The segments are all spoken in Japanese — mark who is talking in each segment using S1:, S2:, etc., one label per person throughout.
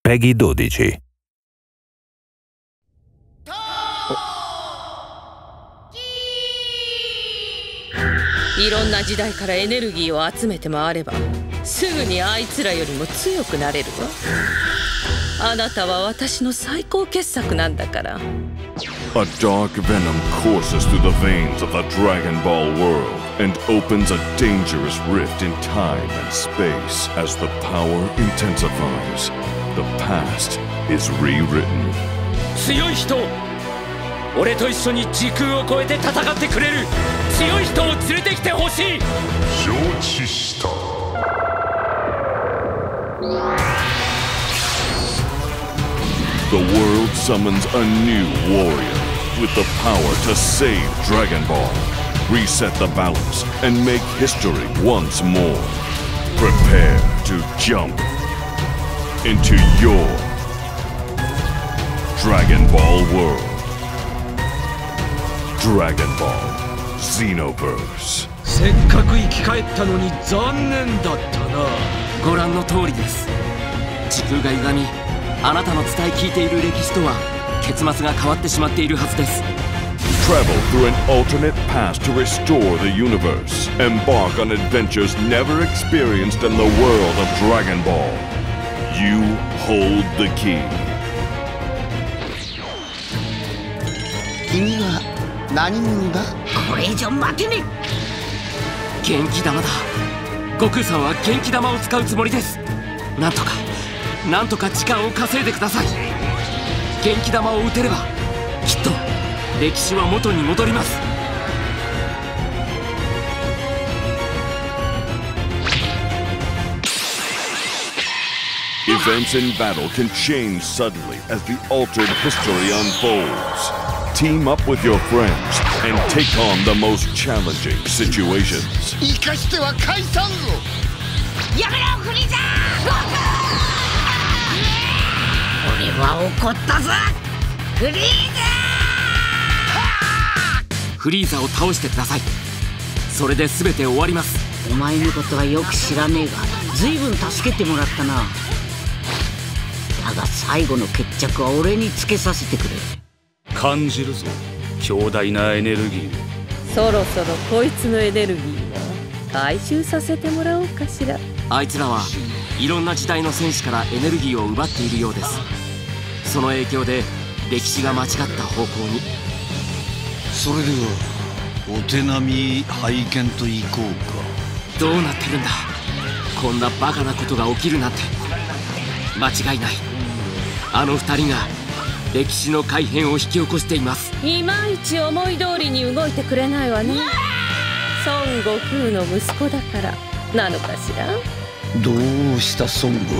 S1: PEGI 12.
S2: いろんな時代からエネルギーを集めて回ればすぐにあいつらよりも強くなれるわ。あなたは私の最高傑作なんだから。
S3: A dark venom courses through the veins of the Dragon Ball world and opens a dangerous rift in time and space. As the power intensifies, the past is rewritten.
S4: 強い人、俺と一緒に時空を超えて戦ってくれる強い人を連れてきてほしい。
S5: 承知した。
S3: The world summons a new warrior with the power to save Dragon Ball, reset the balance, and make history once more. Prepare to jump into your Dragon Ball world. Dragon Ball Xenoverse.
S4: せっかく生き返ったのに残念だったな。
S6: ご覧の通りです。時空が歪み、あなたの伝え聞いている歴史とは結末が変わってしまっているはずです。
S3: Travel through an alternate past to restore the universe. Embark on adventures never experienced in the world of Dragon Ball. You hold the key.
S7: 君は何者だ？
S8: これ以上負けね
S6: え。元気玉だ。悟空さんは元気玉を使うつもりです。なんとか時間を稼いでください。元気玉を打てればきっと歴史は元に戻ります。
S3: Events in battle can change suddenly as the altered history unfolds. Team up with your friends and take on the most challenging situations.
S7: 生かしては解散ぞ。
S8: やめろフリーザー。俺は怒ったぞフリーザ
S6: フリーザを倒してください。それで全て終わります。
S8: お前のことはよく知らねえが随分助けてもらったな。だが最後の決着は俺につけさせてくれ。
S4: 感じるぞ強大なエネルギー。
S2: そろそろこいつのエネルギーを回収させてもらおうかしら。
S6: あいつらはいろんな時代の戦士からエネルギーを奪っているようです。その影響で歴史が間違った方向に。
S9: それではお手並み拝見といこうか。
S6: どうなってるんだ。こんなバカなことが起きるなんて。間違いない。あの二人が歴史の改変を引き起こしています。
S2: いまいち思い通りに動いてくれないわね。孫悟空の息子だからなのかしら。
S9: どうした孫悟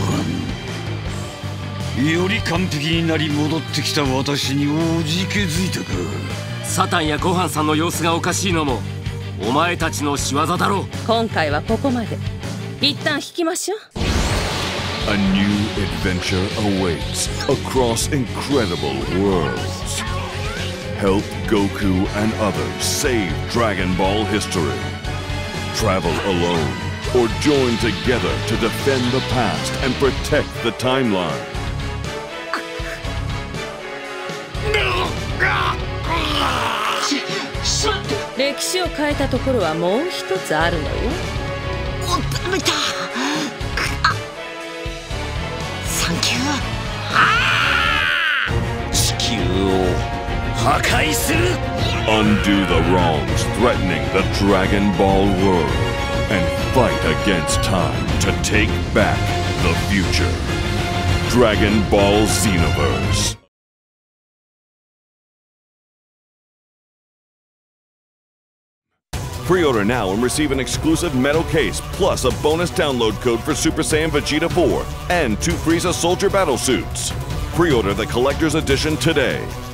S9: 飯。より完璧になり戻ってきた私におじけづいたか。
S6: サタンやごはんさんの様子がおかしいのもお前たちの仕業だろう。
S2: 今回はここまで。一旦引きましょう。
S3: A new adventure awaits across incredible worlds. Help Goku and others save Dragon Ball history. Travel alone or join together to defend the past and protect the timeline.
S2: 歴史を変えたところはもう一つあるのよ。
S8: おめた。サンキュー。
S4: 地球を破壊する。
S3: Undo the wrongs threatening the Dragon Ball world and fight against time to take back the future. Dragon Ball Xenoverse. Pre-order now and receive an exclusive metal case, plus a bonus download code for Super Saiyan Vegeta 4 and 2 Frieza Soldier battle suits. Pre-order the collector's edition today.